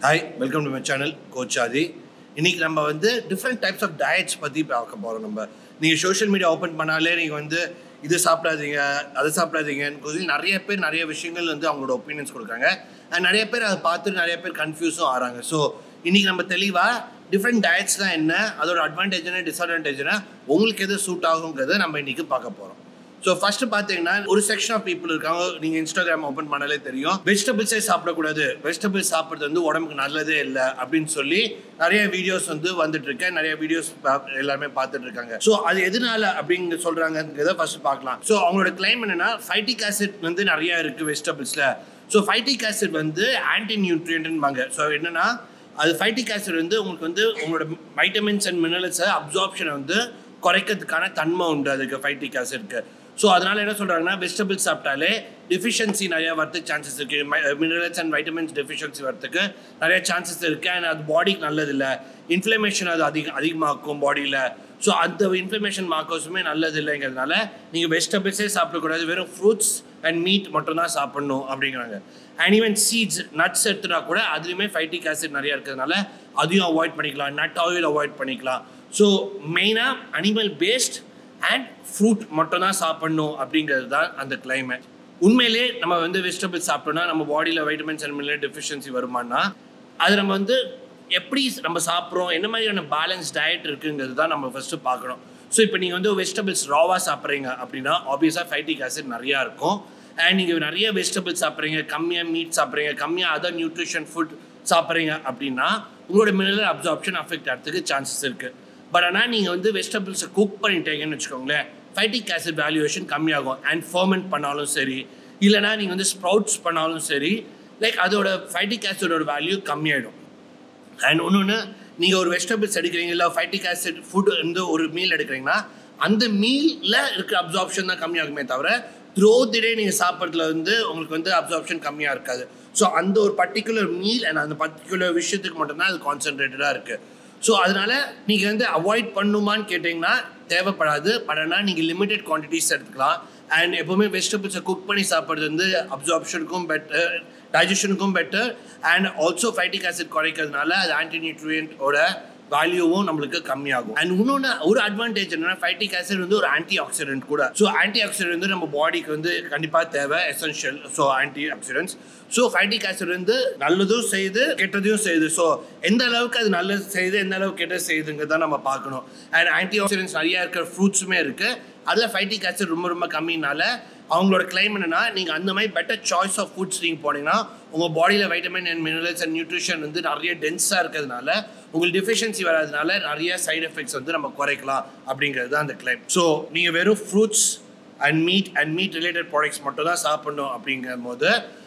Hi, welcome to my channel, Coach Adi. இன்னைக்கு நம்ம வந்து டிஃப்ரெண்ட் டைப்ஸ் ஆஃப் டயட்ஸ் பற்றி பார்க்க போகிறோம். நீங்கள் சோஷியல் மீடியா ஓப்பன் பண்ணாலே நீங்கள் வந்து இது சாப்பிடாதீங்க அதை சாப்பிடாதீங்கன்னு சொல்லி நிறைய பேர் நிறைய விஷயங்கள் வந்து அவங்களோட ஒப்பீனியன்ஸ் கொடுக்குறாங்க. அண்ட் நிறைய பேர் அதை பார்த்து நிறைய பேர் கன்ஃபியூஸும் ஆகிறாங்க. ஸோ இன்றைக்கி நம்ம தெளிவாக டிஃப்ரெண்ட் டயட்ஸ்லாம் என்ன, அதோட அட்வான்டேஜ் என்ன, டிஸ்அட்வான்டேஜ் என்ன, உங்களுக்கு எது சூட் ஆகுங்கிறத நம்ம இன்றைக்கி பார்க்க போகிறோம். ஸோ ஃபர்ஸ்ட் பார்த்தீங்கன்னா ஒரு செக்ஷன் ஆஃப் பீப்புள் இருக்காங்க. நீங்கள் இன்ஸ்டாகிராம் ஓப்பன் பண்ணாலே தெரியும், வெஜிடபிள்ஸே சாப்பிடக்கூடாது, வெஜிடபிள்ஸ் சாப்பிட்றது வந்து உடம்புக்கு நல்லதே இல்லை அப்படின்னு சொல்லி நிறைய வீடியோஸ் வந்து வந்துட்டு இருக்கேன். நிறைய வீடியோஸ் எல்லாருமே பார்த்துட்டு இருக்காங்க. ஸோ அது எதனால அப்படிங்க சொல்றாங்கிறத ஃபர்ஸ்ட் பார்க்கலாம். ஸோ அவங்களோட கிளைம் என்னன்னா, ஃபைட்டிக் ஆசிட் வந்து நிறைய இருக்கு வெஜிடபிள்ஸ்ல. ஸோ ஃபைட்டிக் ஆசிட் வந்து ஆன்டி நியூட்ரியன்ட்பாங்க. ஸோ என்னன்னா, அது ஃபைட்டிக் ஆசிட் வந்து உங்களுக்கு வந்து உங்களோட வைட்டமின்ஸ் அண்ட் மினரல்ஸை அப்சார்ப்ஷனை வந்து குறைக்கிறதுக்கான தன்மை உண்டு அதுக்கு ஃபைட்டிக் ஆசிட்க்கு. ஸோ அதனால என்ன சொல்றாங்கன்னா, வெஜிடபிள்ஸ் சாப்பிட்டாலே டெஃபிஷியன்சி நிறைய வரதுக்கு சான்சஸ் இருக்கு. மினரல்ஸ் அண்ட் வைட்டமின்ஸ் டெஃபிஷியன்சி வரதுக்கு நிறைய சான்சஸ் இருக்கு. அண்ட் அது பாடிக்கு நல்லது இல்லை, இன்ஃப்ளமேஷன் அது அதிகமாக்கும் பாடியில். ஸோ அந்த இன்ஃப்ளமேஷன் மார்க்கர்ஸுமே நல்லது இல்லைங்கிறதுனால நீங்கள் வெஜிடபிள்ஸே சாப்பிடக்கூடாது, வெறும் ஃப்ரூட்ஸ் அண்ட் மீட் மட்டும் தான் சாப்பிடணும் அப்படிங்கிறாங்க. அண்ட் ஈவன் சீட்ஸ், நட்ஸ் எடுத்துனா கூட அதுலேயுமே ஃபைட்டிக் ஆசிட் நிறையா இருக்கிறதுனால அதையும் அவாய்ட் பண்ணிக்கலாம். நட் ஆயில் அவாய்ட் பண்ணிக்கலாம். ஸோ மெயினாக அனிமல் பேஸ்ட் அண்ட் ஃப்ரூட் மட்டும் தான் சாப்பிடணும் அப்படிங்கிறது தான் அந்த கிளைமேட். உண்மையிலே நம்ம வந்து வெஜிடபிள்ஸ் சாப்பிட்டோம்னா நம்ம பாடியில் வைட்டமின்ஸ் அண்ட் மினரல் டெஃபிஷியன்சி வருமானா, அது நம்ம வந்து எப்படி நம்ம சாப்பிட்றோம், என்ன மாதிரியான பேலன்ஸ் டயட் இருக்குங்கிறது தான் நம்ம ஃபஸ்ட்டு பார்க்கணும். ஸோ இப்போ நீங்கள் வந்து வெஜிடபிள்ஸ் ராவாக சாப்பிட்றீங்க அப்படின்னா ஆப்வியஸாக ஃபைட்டிக் ஆசிட் நிறையா இருக்கும். அண்ட் நீங்கள் நிறைய வெஜிடபிள்ஸ் சாப்பிட்றீங்க, கம்மியாக மீட் சாப்பிட்றீங்க, கம்மியாக அதர் நியூட்ரிஷன் ஃபுட் சாப்பிட்றீங்க அப்படின்னா உங்களோட மினரல் அப்சார்ப்ஷன் அஃபெக்ட் ஆகிறதுக்கு சான்சஸ் இருக்குது. பட் ஆனால் நீங்கள் வந்து வெஜிடபிள்ஸை குக் பண்ணிட்டீங்கன்னு வச்சுக்கோங்களேன், ஃபைட்டிக் ஆசிட் வேல்யூவேஷன் கம்மியாகும். அண்ட் ஃபர்மெண்ட் பண்ணாலும் சரி, இல்லைனா நீங்கள் வந்து ஸ்ப்ரவுட்ஸ் பண்ணாலும் சரி, லைக் அதோட ஃபைட்டிக் ஆசிடோட வேல்யூ கம்மியாயிடும். அண்ட் ஒன்று, நீங்கள் ஒரு வெஜிடபிள்ஸ் எடுக்கிறீங்க இல்லை ஃபைட்டிக் ஆசிட் ஃபுட் வந்து ஒரு மீல் எடுக்கிறீங்கன்னா அந்த மீலில் இருக்கிற அப்சார்ப்ஷன் தான் கம்மியாகுமே தவிர த்ரூ தி டே நீங்கள் சாப்பிட்றதுல வந்து உங்களுக்கு வந்து அப்சார்ப்ஷன் கம்மியாக இருக்காது. ஸோ அந்த ஒரு பர்டிகுலர் மீல் அண்ட் அந்த பர்டிகுலர் விஷயத்துக்கு மட்டும்தான் அது கான்சென்ட்ரேட்டடாக இருக்குது. ஸோ அதனால் நீங்கள் வந்து அவாய்ட் பண்ணுமான்னு கேட்டிங்கன்னா தேவைப்படாது. பட் ஆனால் நீங்கள் லிமிடெட் குவான்டிட்டிஸ் எடுத்துக்கலாம். அண்ட் எப்போவுமே வெஜிடபிள்ஸை குக் பண்ணி சாப்பிட்றது வந்து அப்சார்ப்ஷனுக்கும் பெட்டர், டைஜஷனுக்கும் better, and also phytic acid குறைக்கிறதுனால அது ஆன்டி நியூட்ரியன்ட்டோட வேல்யூவும் நம்மளுக்கு கம்மியாகும். அண்ட் இன்னொன்று ஒரு அட்வான்டேஜ் என்னன்னா, ஃபைட்டிக் ஆசிட் வந்து ஒரு ஆன்டி ஆக்சிடென்ட் கூட. ஸோ ஆன்டி ஆக்சிடென்ட் வந்து நம்ம பாடிக்கு வந்து கண்டிப்பாக தேவை, essential. So antioxidants. So phytic acid வந்து நல்லதும் செய்யுது, கெட்டதையும் செய்யுது. ஸோ எந்த அளவுக்கு அது நல்லது செய்யுது, எந்த அளவுக்கு கெட்டது செய்யுதுங்கிறத நம்ம பார்க்கணும். அண்ட் ஆன்டி ஆக்சிடென்ட்ஸ் நிறையா இருக்கிற ஃப்ரூட்ஸுமே இருக்குது. அதில் ஃபைட்டிக் ஆசிட் ரொம்ப ரொம்ப கம்மினால அவங்களோட கிளைம் என்னன்னா, நீங்கள் அந்த மாதிரி பெட்டர் சாய்ஸ் ஆஃப் ஃபுட்ஸ் நீங்கள் போனீங்கன்னா உங்கள் பாடியில் vitamin and minerals and nutrition வந்து நிறைய டென்ஸாக இருக்கிறதுனால உங்களுக்கு டெஃபிஷியன்சி வராதனால நிறைய சைட் எஃபெக்ட்ஸ் வந்து நம்ம குறைக்கலாம் அப்படிங்கிறது தான் அந்த கிளைம். ஸோ நீங்கள் வெறும் fruits and meat related products மட்டும் தான் சாப்பிடணும் அப்படிங்கும் போது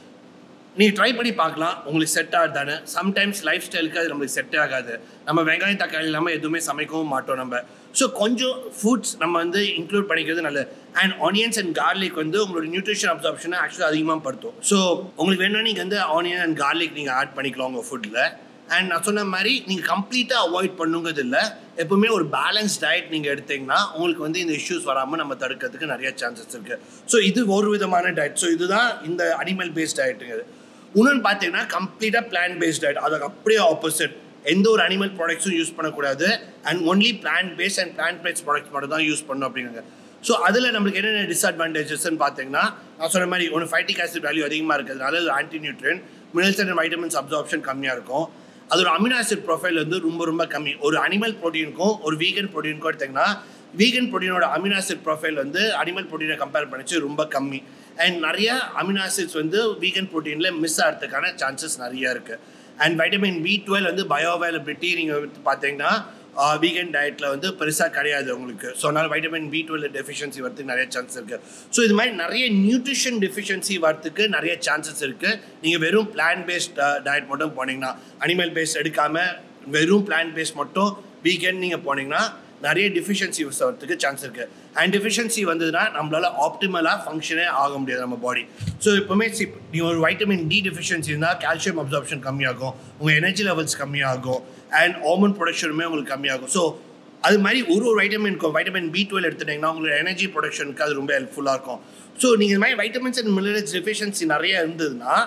நீங்கள் ட்ரை பண்ணி பார்க்கலாம், உங்களுக்கு செட் ஆகுதானு. சம்டைம்ஸ் லைஃப் ஸ்டைலுக்கு அது நம்மளுக்கு செட் ஆகாது. நம்ம வெங்காயம் தக்காளி இல்லாமல் எதுவுமே சமைக்கவும் மாட்டோம் நம்ம. ஸோ கொஞ்சம் ஃபுட்ஸ் நம்ம வந்து இன்க்ளூட் பண்ணிக்கிறது நல்லது. அண்ட் ஆனியன்ஸ் அண்ட் கார்லிக் வந்து உங்களோட நியூட்ரிஷன் அப்சார்ப்ஷனை ஆக்சுவலாக அதிகமாக படுத்தும். ஸோ உங்களுக்கு வேணும்னா நீங்கள் வந்து ஆனியன் அண்ட் கார்லிக் நீங்கள் ஆட் பண்ணிக்கலாம் உங்கள் ஃபுட்டில். அண்ட் நான் சொன்ன மாதிரி நீங்கள் கம்ப்ளீட்டாக அவாய்ட் பண்ணுங்கிறது இல்லை, எப்பவுமே ஒரு பேலன்ஸ் டயட் நீங்கள் எடுத்தீங்கன்னா உங்களுக்கு வந்து இந்த இஷ்யூஸ் வராமல் நம்ம தடுக்கிறதுக்கு நிறைய சான்சஸ் இருக்குது. ஸோ இது ஒரு விதமான டயட். ஸோ இதுதான் இந்த அனிமல் பேஸ்ட் டயட்டுங்கிறது. இன்னொன்று பார்த்தீங்கன்னா கம்ப்ளீட்டாக பிளான்ட் பேஸ்ட் டயட். அதுக்கு அப்படியே ஆப்போசிட். எந்த ஒரு அனிமல் ப்ராடக்ட்ஸும் யூஸ் பண்ணக்கூடாது. And only plant based and plant based products மட்டும் தான் யூஸ் பண்ணணும் அப்படிங்கிறாங்க. ஸோ அதில் நம்மளுக்கு என்னென்ன டிஸ்அட்வான்டேஜஸ்ன்னு பார்த்தீங்கன்னா, நான் சொன்ன மாதிரி ஒன்று ஃபைட்டிக் ஆசிட் வேல்யூ அதிகமாக இருக்கிறதுனால அது anti nutrient, minerals and vitamins absorption கம்மியாக இருக்கும். அதோட அமினோ ஆசிட் ப்ரொஃபைல் வந்து ரொம்ப ரொம்ப கம்மி. ஒரு அனிமல் ப்ரோட்டீனுக்கும் ஒரு வீகன் ப்ரோட்டீனுக்கும் எடுத்திங்கன்னா வீகன் ப்ரோட்டீனோட அமினோ ஆசிட் ப்ரொஃபைல் வந்து அனிமல் ப்ரோட்டீனை கம்பேர் பண்ணிச்சு ரொம்ப கம்மி. அண்ட் நிறைய அமினோ ஆசிட்ஸ் வந்து வீகன் ப்ரோட்டீனில் மிஸ் ஆகிறதுக்கான சான்சஸ் நிறையா இருக்குது. அண்ட் வைட்டமின் B12 வந்து பயோ அவைலபிலிட்டி நீங்கள் பார்த்தீங்கன்னா வீகன் டயட்டில் வந்து பெருசாக கிடையாது உங்களுக்கு. ஸோ அதனால் வைட்டமின் B12 டெஃபிஷியன்சி வரதுக்கு நிறைய சான்ஸ் இருக்குது. ஸோ இது மாதிரி நிறைய நியூட்ரிஷன் டெஃபிஷியன்சி வரதுக்கு நிறைய சான்சஸ் இருக்குது. நீங்கள் வெறும் பிளான்ட் பேஸ்ட் டயட் மட்டும் போனீங்கன்னா, அனிமல் பேஸ்ட் எடுக்காமல் வெறும் பிளான்ட் பேஸ்ட் மட்டும் வீகன் நீங்கள் போனீங்கன்னா நிறைய டெஃபிஷியன்சி வரதுக்கு சான்ஸ் இருக்குது. அண்ட் டெஃபிஷியன்சி வந்ததுன்னா நம்மளால ஆப்டிமலாக ஃபங்க்ஷனே ஆக முடியாது நம்ம பாடி. ஸோ இப்போவுமே நீங்கள் ஒரு வைட்டமின் D டெஃபிஷியன்சி இருந்தால் கால்சியம் அப்சார்ப்ஷன் கம்மியாகும், உங்கள் எனர்ஜி லெவல்ஸ் கம்மியாகும், அண்ட் ஹார்மோன் ப்ரொடக்ஷனுமே உங்களுக்கு கம்மியாகும். ஸோ அது மாதிரி ஒரு வைட்டமின்க்கும் வைட்டமின் B12 எடுத்துட்டிங்கன்னா உங்களோட எனர்ஜி ப்ரொடக்ஷனுக்கு அது ரொம்ப ஹெல்ப்ஃபுல்லாக இருக்கும். ஸோ நீங்கள் இது மாதிரி வைட்டமின்ஸ் அண்ட் மினரல்ஸ் டெஃபிஷியன்சி நிறைய இருந்ததுன்னா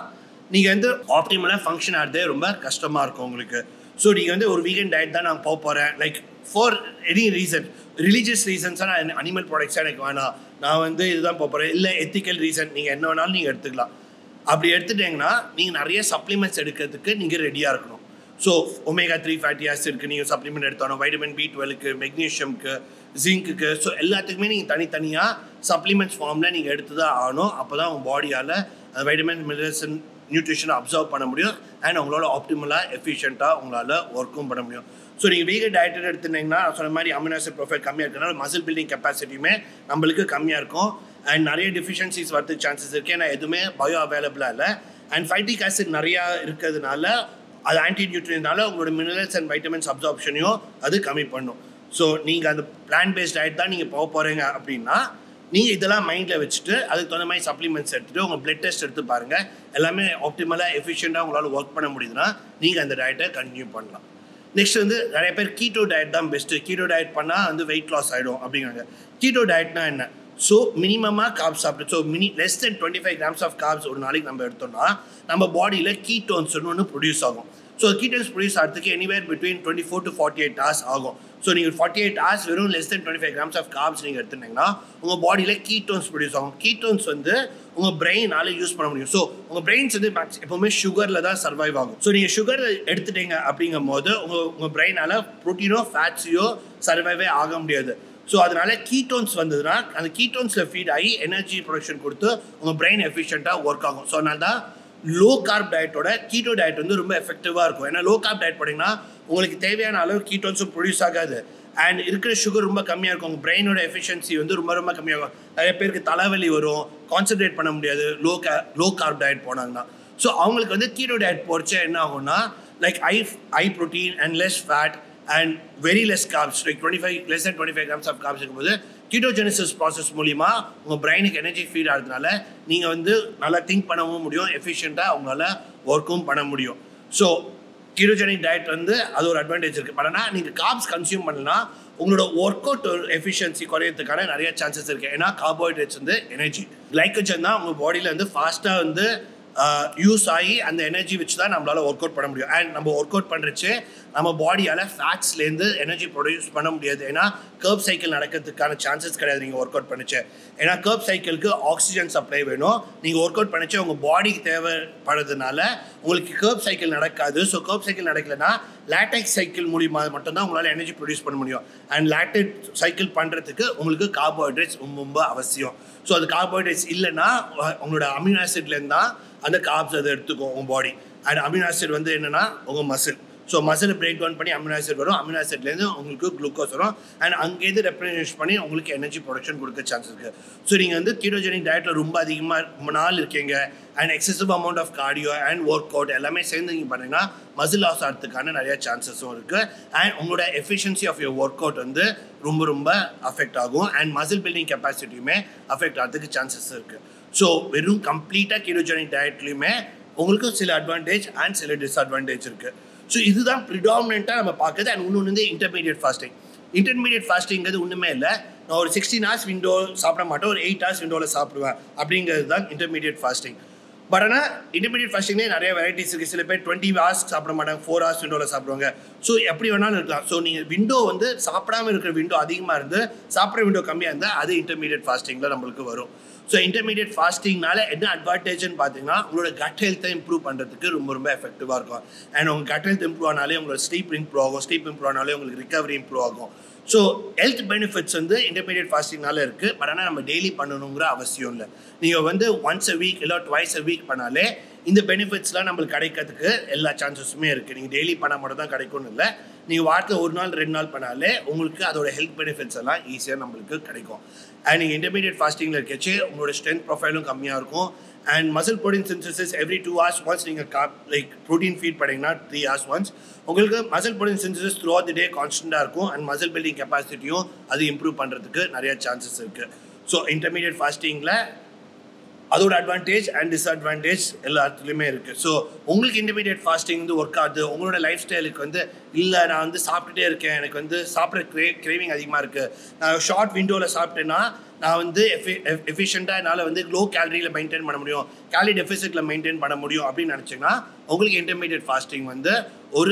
நீங்கள் வந்து ஆப்டிமலாக ஃபங்க்ஷன் ஆகிறது ரொம்ப கஷ்டமாக இருக்கும் உங்களுக்கு. ஸோ நீங்கள் வந்து ஒரு வீகன் டயட் தான் நான் போகிறேன், like for any reason, religious ரீசன்ஸாக நான் அனிமல் ப்ராடக்ட்ஸாக எனக்கு வேணாம், நான் வந்து இதுதான் போகிறேன், இல்லை எத்திக்கல் ரீசன், நீங்கள் என்ன வேணாலும் நீங்கள் எடுத்துக்கலாம். அப்படி எடுத்துட்டிங்கன்னா நீங்கள் நிறைய சப்ளிமெண்ட்ஸ் எடுக்கிறதுக்கு நீங்கள் ரெடியாக இருக்கணும். ஸோ ஒமேகா 3 ஃபேட்டி ஆசிட்க்கு நீங்கள் சப்ளிமெண்ட் எடுத்தாலும், வைட்டமின் B12க்கு, மெக்னீஷியம்க்கு, ஜிங்க்குக்கு, ஸோ எல்லாத்துக்குமே நீங்கள் தனித்தனியாக சப்ளிமெண்ட்ஸ் ஃபார்மில் நீங்கள் எடுத்து தான் ஆகணும். அப்போ தான் உங்கள் பாடியால் வைட்டமின் மினரல்ஸ் நியூட்ரிஷனை அப்சர்வ் பண்ண முடியும் அண்ட் உங்களோட ஆப்டிமலாக எஃபிஷியண்ட்டாக உங்களால் ஒர்க்கும் பண்ண முடியும். ஸோ நீங்கள் வீகன் டயட் எடுத்துட்டிங்கன்னா சொன்ன மாதிரி அமினோ ஆசிட் ப்ரொஃபைல் கம்மியாக இருக்கிறனால மசில் பில்டிங் கெப்பாசிட்டியுமே நம்மளுக்கு கம்மியாக இருக்கும் அண்ட் நிறைய டிஃபிஷியன்சிஸ் வரதுக்கு சான்சஸ் இருக்குது. ஏன்னா எதுவுமே பயோ அவைலபிளாக இல்லை அண்ட் ஃபைட்டிக் ஆசிட் நிறையா இருக்கிறதுனால அது ஆன்டி நியூட்ரியனால உங்களோட மினரல்ஸ் அண்ட் வைட்டமின்ஸ் அப்சார்ப்ஷனையும் அது கம்மி பண்ணும். ஸோ நீங்கள் அந்த பிளான் பேஸ்ட் டயட் தான் நீங்கள் போகிறீங்க அப்படின்னா நீங்கள் இதெல்லாம் மைண்டில் வச்சுட்டு அதுக்கு தகுந்த மாதிரி சப்ளிமெண்ட்ஸ் எடுத்துகிட்டு உங்கள் பிளட் டெஸ்ட் எடுத்து பாருங்கள். எல்லாமே ஆப்டிமலாக எஃபிஷியண்ட்டாக உங்களால் ஒர்க் பண்ண முடியுதுன்னா நீங்கள் அந்த டயட்டை கண்டினியூ பண்ணலாம். நெக்ஸ்ட் வந்து நிறைய பேர் கீட்டோ டயட் தான் பெஸ்ட்டு, கீட்டோ டயட் பண்ணால் வந்து வெயிட் லாஸ் ஆகிடும் அப்படிங்கிறாங்க. கீட்டோ டயட்னா என்ன? ஸோ மினிமமாக கார்ப்ஸ் சாப்பிட்டு, so less than 25 grams of carbs ஒரு நாளைக்கு நம்ம எடுத்தோம்னா நம்ம பாடியில் கீட்டோன்ஸ்னு ஒன்று ப்ரொடியூஸ் ஆகும். ஸோ கீட்டோன்ஸ் ப்ரொடியூஸ் ஆகிறதுக்கு எனிவேர் பிட்வீன் 24 to 48 hours ஆகும். ஸோ நீங்கள் 48 hours வெறும் less than 25 grams of carbs நீங்கள் எடுத்துட்டிங்கன்னா உங்கள் பாடியில் கீட்டோன்ஸ் ப்ரொடியூஸ் ஆகும். கீட்டோன்ஸ் வந்து உங்கள் பிரெயினால் யூஸ் பண்ண முடியும். ஸோ உங்கள் பிரெயின்ஸ் வந்து எப்போவுமே சுகரில் தான் சர்வைவ் ஆகும். ஸோ நீங்கள் சுகர் எடுத்துட்டீங்க அப்படிங்கும் போது உங்கள் பிரெயினால் ப்ரோட்டீனோ ஃபேட்ஸையோ சர்வைவே ஆக முடியாது. ஸோ அதனால கீட்டோன்ஸ் வந்ததுன்னா அந்த கீட்டோன்ஸில் ஃபீட் ஆகி எனர்ஜி ப்ரொடக்ஷன் கொடுத்து உங்கள் பிரெயின் எஃபிஷியண்ட்டாக ஒர்க் ஆகும். ஸோ அதனால தான் லோ கார்ப் டயட்டோட கீட்டோ டயட் வந்து ரொம்ப எஃபெக்டிவாக இருக்கும். ஏன்னா லோ கார்ப் டயட் போட்டிங்கன்னா உங்களுக்கு தேவையான அளவு கீட்டோன்ஸும் ப்ரொடியூஸ் ஆகாது அண்ட் இருக்கிற சுகர் ரொம்ப கம்மியாக இருக்கும். உங்கள் பிரெயினோட எஃபிஷியன்சி வந்து ரொம்ப ரொம்ப கம்மியாகும். நிறைய பேருக்கு தலைவலி வரும், கான்சன்ட்ரேட் பண்ண முடியாது லோ கார்ப் டயட் போனாங்கன்னா. ஸோ அவங்களுக்கு வந்து கீட்டோ டயட் போகிறச்சா என்ன ஆகும்னா like high protein and less fat and very less carbs, like less than 25 grams of carbs இருக்கும்போது கீட்டோஜெனிசிஸ் ப்ராசஸ் மூலிமா உங்கள் பிரெயினுக்கு எனர்ஜி ஃபீட் ஆகிறதுனால நீங்கள் வந்து நல்லா திங்க் பண்ணவும் முடியும், எஃபிஷியண்ட்டாக உங்களால் ஒர்க்கும் பண்ண முடியும். ஸோ கீட்டோஜெனிக் டயட் வந்து அது ஒரு அட்வான்டேஜ் இருக்குது. பட் ஆனால் நீங்கள் கார்ப்ஸ் கன்சியூம் பண்ணலாம் உங்களோட ஒர்க் அவுட் எஃபிஷியன்சி குறையிறதுக்கான நிறைய சான்சஸ் இருக்குது. ஏன்னா கார்போஹைட்ரேட்ஸ் வந்து எனர்ஜி, கிளைக்கோஜன் தான் உங்கள் பாடியில் வந்து ஃபாஸ்ட்டாக வந்து யூஸ் ஆகி அந்த எனர்ஜி வச்சு தான் நம்மளால் ஒர்க் அவுட் பண்ண முடியும். அண்ட் நம்ம ஒர்க் அவுட் பண்ணுறச்சு நம்ம பாடியால் ஃபேட்ஸ்லேருந்து எனர்ஜி ப்ரொடியூஸ் பண்ண முடியாது. ஏன்னா கர்ப் சைக்கிள் நடக்கிறதுக்கான சான்சஸ் கிடையாது நீங்கள் ஒர்க் அவுட் பண்ணிச்சு. ஏன்னா கர்ப் சைக்கிளுக்கு ஆக்சிஜன் சப்ளை வேணும். நீங்கள் ஒர்க் அவுட் பண்ணிச்சு உங்கள் பாடிக்கு தேவைப்படுறதுனால உங்களுக்கு கர்ப் சைக்கிள் நடக்காது. ஸோ கர்ப் சைக்கிள் நடக்கலைன்னா லாக்டிக் சைக்கிள் மூலிமா மட்டும்தான் உங்களால் எனர்ஜி ப்ரொடியூஸ் பண்ண முடியும். அண்ட் லாக்டிக் சைக்கிள் பண்ணுறதுக்கு உங்களுக்கு கார்போஹைட்ரேட்ஸ் ரொம்ப அவசியம். ஸோ அது கார்போஹைட்ரேட்ஸ் இல்லைன்னா உங்களோட அமினோ ஆசிட்லேருந்து தான் அந்த கார்ப்ஸ் அதை எடுத்துக்கும் உங்கள் பாடி. அண்ட் அமினோ ஆசிட் வந்து என்னென்னா உங்கள் மசில். ஸோ மசிலை பிரேக் டவுன் பண்ணி அமினோ ஆசிட் வரும், அமினோ ஆசிட்லேருந்து உங்களுக்கு குளுக்கோஸ் வரும் அண்ட் அங்கேருந்து ரெப்ரசன்ட் பண்ணி உங்களுக்கு எனர்ஜி ப்ரொடக்ஷன் கொடுக்க சான்ஸ் இருக்குது. ஸோ நீங்கள் வந்து கீட்டோஜெனிக் டயட்டில் ரொம்ப அதிகமாக நாள் இருக்கீங்க and excessive amount of cardio and work out எல்லாமே சேர்ந்து நீங்கள் பண்ணிங்கன்னா மசில் லாஸ் ஆகிறதுக்கான நிறைய சான்சஸும் இருக்குது. அண்ட் உங்களோட efficiency of your work out வந்து ரொம்ப ரொம்ப அஃபெக்ட் ஆகும் அண்ட் மசில் பில்டிங் கெப்பாசிட்டியுமே அஃபெக்ட் ஆகிறதுக்கு சான்சஸ் இருக்குது. ஸோ வெறும் கம்ப்ளீட்டாக கீட்டோஜெனிக் டயட்லையுமே உங்களுக்கு சில அட்வான்டேஜ் அண்ட் சில டிஸ்அட்வான்டேஜ் இருக்குது. ஸோ இதுதான் ப்ரிடாமினெண்ட்டாக நம்ம பார்க்குறது. அண்ட் இன்னொன்று வந்து இன்டர்மீடியட் ஃபாஸ்டிங். இன்டர்மீடியட் ஃபாஸ்டிங்கிறது ஒன்றுமே இல்லை, நான் ஒரு 16 hours விண்டோ சாப்பிட மாட்டேன், ஒரு 8 hours விண்டோவில் சாப்பிடுவேன் அப்படிங்கிறது தான் இன்டர்மீடியட் ஃபாஸ்டிங். பட் ஆனால் இன்டர்மீடியட் ஃபாஸ்டிங்லேயே நிறைய வெரைட்டிஸ் இருக்குது. சில பேர் 20 hours சாப்பிட மாட்டாங்க, 4 hours விண்டோவில் சாப்பிடுவாங்க. ஸோ எப்படி வேணாலும் இருக்கலாம். ஸோ நீங்கள் விண்டோ வந்து சாப்பிடாமல் இருக்கிற விண்டோ அதிகமாக இருந்து சாப்பிட்ற விண்டோ கம்மியாக இருந்தால் அது இன்டர்மீடியட் ஃபாஸ்டிங்கில் நம்மளுக்கு வரும். ஸோ இன்டர்மீடியட் ஃபாஸ்டிங்னால என்ன அட்வான்டேஜ்னு பார்த்தீங்கன்னா உங்களோட கட் ஹெல்த்தை இம்ப்ரூவ் பண்ணுறதுக்கு ரொம்ப ரொம்ப எஃபெக்டிவாக இருக்கும். அண்ட் உங்கள் கட் ஹெல்த் இம்ப்ரூவ் ஆனாலே உங்களோட ஸ்லீப் இம்ப்ரூவ் ஆகும், ஸ்லீப் இம்ப்ரூவ் ஆனாலே உங்களுக்கு ரிகவரி இம்ப்ரூவ் ஆகும். ஸோ ஹெல்த் பெனிஃபிட்ஸ் வந்து இன்டர்மீடியட் ஃபாஸ்டிங்னால இருக்குது. பட் ஆனால் நம்ம டெய்லி பண்ணணுங்கிற அவசியம் இல்லை. நீங்கள் வந்து ஒன்ஸ் அ வீக் இல்லை ட்வைஸ் அ வீக் பண்ணாலே இந்த பெனிஃபிட்ஸ்லாம் நம்மளுக்கு கிடைக்கிறதுக்கு எல்லா சான்சஸுமே இருக்குது. நீங்கள் டெய்லி பண்ணால் மட்டும் தான் கிடைக்கும்னு இல்லை, நீங்கள் வாரத்தில் 1 நாள் 2 நாள் பண்ணாலே உங்களுக்கு அதோட ஹெல்த் பெனிஃபிட்ஸ் எல்லாம் ஈஸியாக நம்மளுக்கு கிடைக்கும். அண்ட் நீங்கள் இன்டர்மீடியட் ஃபாஸ்டிங்கில் இருக்கச்சு உங்களோட ஸ்ட்ரென்த் ப்ரொஃபைலும் கம்மியாக இருக்கும். And muscle protein synthesis every 2 hours once நீங்கள் லைக் ப்ரோட்டீன் ஃபீட் பண்ணிங்கன்னா 3 hours ஒன்ஸ் உங்களுக்கு muscle protein synthesis through of the day கான்ஸ்டண்ட்டாக இருக்கும். அண்ட் மசில் பில்டிங் கெப்பாசிட்டியும் அது இம்ப்ரூவ் பண்ணுறதுக்கு நிறைய சான்சஸ் இருக்குது. ஸோ இன்டர்மீடியட் ஃபாஸ்டிங்கில் அதோட அட்வான்டேஜ் அண்ட் டிஸ்அட்வான்டேஜ் எல்லாத்துலேயுமே இருக்குது. ஸோ உங்களுக்கு இன்டர்மீடியட் ஃபாஸ்டிங் வந்து ஒர்க் ஆகுது, உங்களோட லைஃப் ஸ்டைலுக்கு வந்து இல்லை நான் வந்து சாப்பிட்டுட்டே இருக்கேன், எனக்கு வந்து சாப்பிட்ற கிரேவிங் அதிகமாக இருக்குது, நான் ஷார்ட் விண்டோவில் சாப்பிட்டேன்னா நான் வந்து எஃபிஷியண்ட்டாக என்னால் வந்து லோ கேலரியில் மெயின்டைன் பண்ண முடியும், கேலரி டெஃபிசிட்டில் மெயின்டைன் பண்ண முடியும் அப்படின்னு நினச்சிங்கன்னா உங்களுக்கு இன்டர்மீடியட் ஃபாஸ்டிங் வந்து ஒரு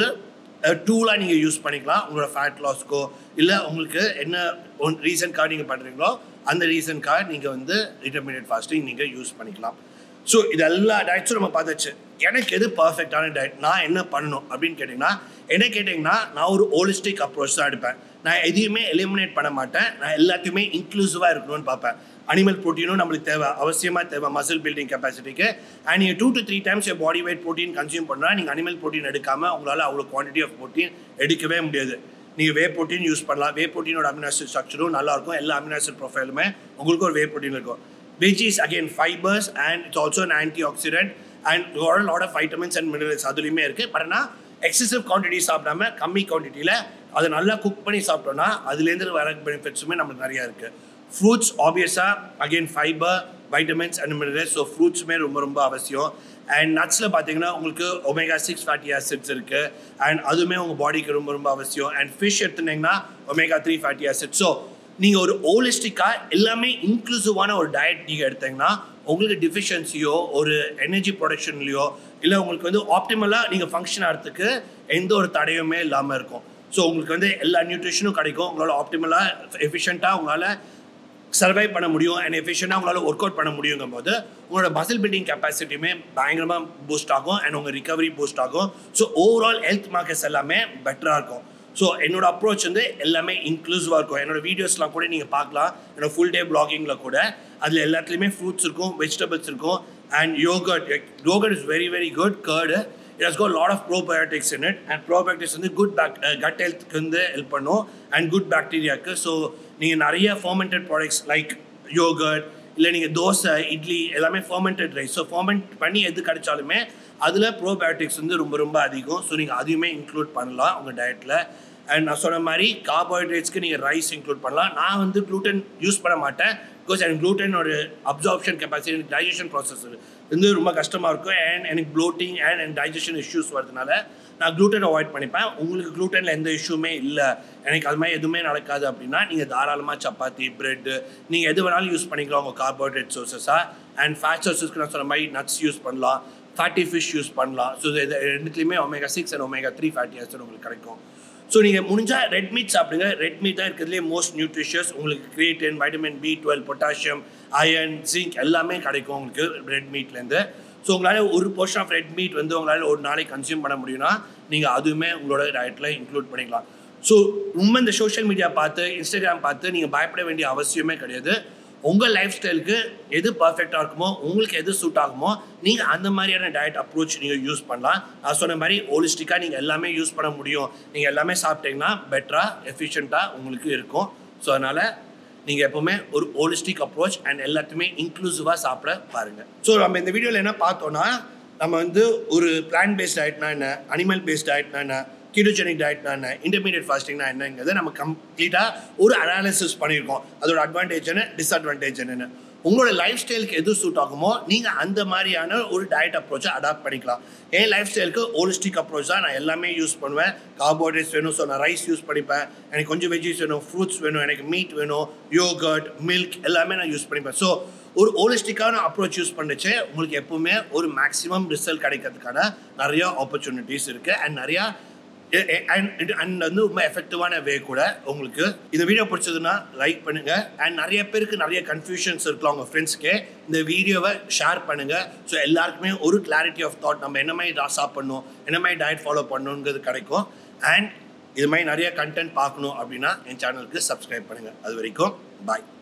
டூலாக நீங்கள் யூஸ் பண்ணிக்கலாம். உங்களோட ஃபேட் லாஸ்க்கோ இல்லை உங்களுக்கு என்ன ரீசன்காக நீங்கள் பண்ணுறீங்களோ அந்த ரீசன்காக நீங்கள் வந்து இன்டர்மீடியட் ஃபாஸ்டிங் நீங்கள் யூஸ் பண்ணிக்கலாம். ஸோ இது எல்லா டயட்ஸும் நம்ம பார்த்தாச்சு. எனக்கு எது பர்ஃபெக்டான டயட், நான் என்ன பண்ணணும் அப்படின்னு கேட்டிங்கன்னா, என்ன கேட்டிங்கன்னா நான் ஒரு ஹோலிஸ்டிக் அப்ரோச் தான் எடுப்பேன். நான் எதையுமே எலிமினேட் பண்ண மாட்டேன், நான் எல்லாத்தையுமே இன்க்ளூசிவாக இருக்கணும்னு பார்ப்பேன். அனிமல் ப்ரோட்டீனும் நம்மளுக்கு தேவை, அவசியமாக தேவை மசில் பில்டிங் கெப்பாசிட்டிக்கு. அண்ட் நீங்கள் 2 to 3 times body weight protein consume பண்ணால் நீங்கள் அனிமல் ப்ரோட்டீன் எடுக்காமல் உங்களால் அவ்வளோ குவான்டிட்டி ஆஃப் ப்ரோட்டீன் எடுக்கவே முடியாது. நீங்கள் வே ப்ரோட்டீன் யூஸ் பண்ணலாம். வே ப்ரோட்டீனோட அமினோ ஆசிட் ஸ்ட்ரக்சரும் நல்லாயிருக்கும், எல்லா அமினோ ஆசிட் ப்ரொஃபைலுமே உங்களுக்கு ஒரு வே ப்ரோட்டீன் இருக்கும். Which is again fibers and it's also an antioxidant and got a lot of vitamins and minerals அதுலேயுமே இருக்குது. பட் ஆனால் எக்ஸசிவ் குவான்டிட்டி சாப்பிடாம கம்மி குவான்டிட்டியில் அதை நல்லா குக் பண்ணி சாப்பிட்டோன்னா அதுலேருந்து வர பெனிஃபிட்ஸுமே நம்மளுக்கு நிறையா இருக்குது. ஃப்ரூட்ஸ் ஆப்வியஸாக again fibre, vitamins and minerals, so ஃப்ரூட்ஸுமே ரொம்ப ரொம்ப அவசியம். அண்ட் நட்ஸில் பார்த்தீங்கன்னா உங்களுக்கு omega-6 ஃபேட்டி ஆசிட்ஸ் இருக்குது அண்ட் அதுவுமே உங்கள் பாடிக்கு ரொம்ப ரொம்ப அவசியம். அண்ட் ஃபிஷ் எடுத்துனீங்கன்னா omega-3 ஃபேட்டி ஆசிட்ஸ். ஸோ நீங்கள் ஒரு ஹோலிஸ்டிக்காக எல்லாமே இன்க்ளூசிவான ஒரு டயட் நீங்கள் எடுத்தீங்கன்னா உங்களுக்கு டிஃபிஷியன்சியோ ஒரு எனர்ஜி ப்ரொடக்ஷன்லையோ இல்லை உங்களுக்கு வந்து ஆப்டிமலாக நீங்கள் ஃபங்க்ஷன் ஆகிறதுக்கு எந்த ஒரு தடையுமே இல்லாமல் இருக்கும். ஸோ உங்களுக்கு வந்து எல்லா நியூட்ரிஷனும் கிடைக்கும், உங்களால் ஆப்டிமலாக எஃபிஷியண்ட்டாக உங்களால் சர்வைவ் பண்ண முடியும் அண்ட் எஃபிஷியண்டாக உங்களால் ஒர்க் அவுட் பண்ண முடியுங்கும் போது உங்களோட மசில் பில்டிங் கெப்பாசிட்டியுமே பயங்கரமாக பூஸ்ட் ஆகும் அண்ட் உங்கள் ரிகவரி பூஸ்ட் ஆகும். ஸோ ஓவரால் ஹெல்த் மார்க்கெட்ஸ் எல்லாமே பெட்டராக இருக்கும். ஸோ என்னோட அப்ரோச் வந்து எல்லாமே இன்க்ளூசிவாக இருக்கும். என்னோட வீடியோஸ்லாம் கூட நீங்கள் பார்க்கலாம், என்னோட ஃபுல் டே பிளாகிங்கில் கூட அதில் எல்லாத்துலேயுமே ஃப்ரூட்ஸ் இருக்கும், வெஜிடபிள்ஸ் இருக்கும் and yoghurt is very very good. Curd it has got a lot of probiotics in it and probiotics வந்து குட் gut ஹெல்த்துக்கு வந்து ஹெல்ப் பண்ணும் அண்ட் குட் பாக்டீரியாவுக்கு. ஸோ நீங்கள் நிறைய ஃபர்மெண்டட் ப்ராடக்ட்ஸ் லைக் யோகர்ட் இல்லை நீங்கள் தோசை இட்லி எல்லாமே ஃபர்மெண்டட் ரைஸ், ஸோ ஃபர்மெண்ட் பண்ணி எது கிடைச்சாலுமே அதில் ப்ரோபயோட்டிக்ஸ் வந்து ரொம்ப ரொம்ப அதிகம். ஸோ நீங்கள் அதையுமே இன்க்ளூட் பண்ணலாம் உங்கள் டயட்டில். அண்ட் நான் சொன்ன மாதிரி கார்போஹைட்ரேட்ஸ்க்கு நீங்கள் ரைஸ் இன்க்ளூட் பண்ணலாம். நான் வந்து க்ளூட்டன் யூஸ் பண்ண மாட்டேன், பிகாஸ் எனக்கு க்ளூட்டனோட அப்சார்ப்ஷன் கெப்பாசிட்டி, டைஜஷன் ப்ராசஸ் வந்து ரொம்ப கஷ்டமாக இருக்கும் அண்ட் எனக்கு ப்ளோட்டிங் அண்ட் டைஜஷன் இஷ்யூஸ் வரதுனால நான் க்ளூட்டன் அவாய்ட் பண்ணிப்பேன். உங்களுக்கு க்ளூட்டனில் எந்த இஷ்யூமே இல்லை, எனக்கு அது மாதிரி எதுவுமே நடக்காது அப்படின்னா நீங்கள் தாராளமாக சப்பாத்தி, பிரெட்டு நீங்கள் எது வேணாலும் யூஸ் பண்ணிக்கலாம் உங்கள் கார்போஹைட்ரேட் சோர்ஸஸாக. அண்ட் ஃபேட் சோர்ஸஸ்க்கு நான் சொன்ன மாதிரி நட்ஸ் யூஸ் பண்ணலாம், ஃபேட்டி ஃபிஷ் யூஸ் பண்ணலாம். ஸோ இது ரெண்டுத்துலேயுமே omega-6 and omega-3 fatty acid உங்களுக்கு கிடைக்கும். ஸோ நீங்கள் முடிஞ்சால் ரெட் மீட் சாப்பிடுங்க. ரெட் மீட் தான் இருக்கிறதுலே மோஸ்ட் நியூட்ரிஷியஸ். உங்களுக்கு creatine, vitamin B12, potassium, iron, zinc எல்லாமே கிடைக்கும் உங்களுக்கு ரெட் மீட்லேருந்து. ஸோ உங்களால் ஒரு போர்ஷன் ஆஃப் ரெட் மீட் வந்து உங்களால் ஒரு நாளைக்கு கன்சியூம் பண்ண முடியும்னா நீங்கள் அதுவுமே உங்களோட டயட்டில் இன்க்ளூட் பண்ணிக்கலாம். ஸோ ரொம்ப இந்த சோஷியல் மீடியா பார்த்து இன்ஸ்டாகிராம் பார்த்து நீங்கள் பயப்பட வேண்டிய அவசியமே கிடையாது. உங்கள் லைஃப் ஸ்டைலுக்கு எது பர்ஃபெக்டாக இருக்குமோ, உங்களுக்கு எது சூட் ஆகுமோ நீங்கள் அந்த மாதிரியான டயட் அப்ரோச் நீங்கள் யூஸ் பண்ணலாம். நான் சொன்ன மாதிரி ஹோலிஸ்டிக்காக நீங்கள் எல்லாமே யூஸ் பண்ண முடியும். நீங்கள் எல்லாமே சாப்பிட்டீங்கன்னா பெட்டராக எஃபிஷியண்ட்டாக உங்களுக்கு இருக்கும். ஸோ அதனால் நீங்கள் எப்போவுமே ஒரு ஹோலிஸ்டிக் அப்ரோச் அண்ட் எல்லாத்தையுமே இன்க்ளூசிவாக சாப்பிட பாருங்கள். ஸோ நம்ம இந்த வீடியோவில் என்ன பார்த்தோன்னா, நம்ம வந்து ஒரு பிளான்ட் பேஸ்ட் டயட்னா என்ன, அனிமல் பேஸ்ட் டயட்னா என்ன, கீட்டோஜெனிக் டயட்னா என்ன, இன்டர்மீடியட் ஃபாஸ்டிங்னா என்னங்கிறத நம்ம கம்ப்ளீட்டாக ஒரு அனாலிசிஸ் பண்ணியிருக்கோம். அதோட அட்வான்டேஜ் என்ன, டிஸ்அட்வான்டேஜ் என்னென்னு. உங்களோட லைஃப் ஸ்டைலுக்கு எது சூட் ஆகுமோ நீங்கள் அந்த மாதிரியான ஒரு டயட் அப்ரோச்சை அடாப்ட் பண்ணிக்கலாம். என் லைஃப் ஸ்டைலுக்கு ஹோலிஸ்டிக் அப்ரோச் தான், நான் எல்லாமே யூஸ் பண்ணுவேன். கார்போஹைட்ரேட்ஸ் வேணும், ஸோ நான் ரைஸ் யூஸ் பண்ணிப்பேன். எனக்கு கொஞ்சம் வெஜ்ஜீஸ் வேணும், ஃப்ரூட்ஸ் வேணும், எனக்கு மீட் வேணும், யோகர்ட், மில்க் எல்லாமே நான் யூஸ் பண்ணிப்பேன். ஸோ ஒரு ஹோலிஸ்டிக்கான அப்ரோச் யூஸ் பண்ணிச்சு உங்களுக்கு எப்போவுமே ஒரு மேக்ஸிமம் ரிசல்ட் கிடைக்கிறதுக்கான நிறையா ஆப்பர்ச்சுனிட்டிஸ் இருக்குது அண்ட் நிறையா அண்ட் வந்து ரொம்ப எஃபெக்டிவான வே கூட. உங்களுக்கு இந்த வீடியோ பிடிச்சதுன்னா லைக் பண்ணுங்கள். அண்ட் நிறைய பேருக்கு நிறைய கன்ஃபியூஷன்ஸ் இருக்கலாம் உங்கள் ஃப்ரெண்ட்ஸ்க்கு, இந்த வீடியோவை ஷேர் பண்ணுங்கள். ஸோ எல்லாருக்குமே ஒரு கிளாரிட்டி ஆஃப் தாட், நம்ம என்ன மாதிரி சாப்பிட்ணும், என்ன மாதிரி டயட் ஃபாலோ பண்ணணுங்கிறது கிடைக்கும். அண்ட் இது மாதிரி நிறைய கண்டென்ட் பார்க்கணும் அப்படின்னா என் சேனலுக்கு சப்ஸ்கிரைப் பண்ணுங்கள். அது வரைக்கும் பாய்.